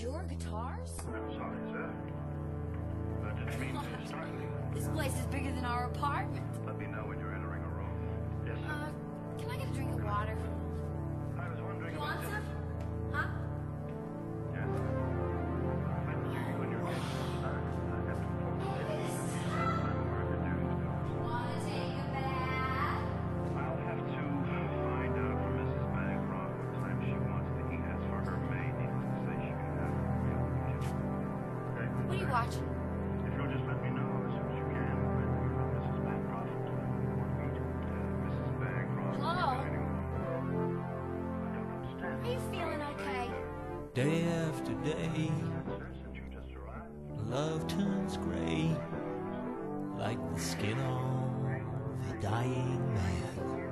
your guitars? I'm sorry, sir. But I didn't mean to startle you. This place is bigger than our apartment. Let me know when you're entering a room. Yes, sir. Can I get a drink of water? I was wondering You about want this. some? Huh? Yes. When you're getting inside, I have to inform you. I'm hard to do. Wanna take a bath? I'll have to find out from Mrs. Bancroft what time she wants to eat. As for her maid, needless to say, she can have her meal in the kitchen. Okay? What are you watching? If you'll just let me know as soon as you can when Mrs. Bancroft will meet Mrs. Bancroft. Hello? I don't understand. Are you feeling okay? Day after day, Sir, since you just arrived. love turns gray, like the skin on the dying man.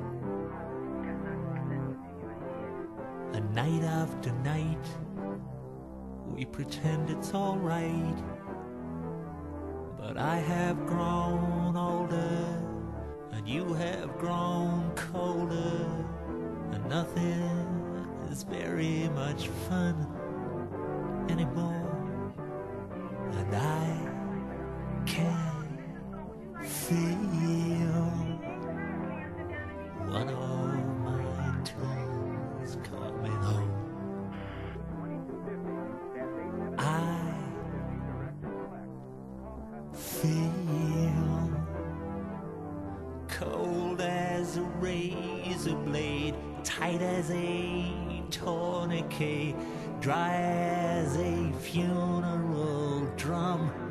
And night after night, we pretend it's alright. But I have grown older, and you have grown colder, and nothing is very much fun anymore. And I can feel one of my toes coming home. I feel cold as a razor blade, tight as a tourniquet, dry as a funeral drum.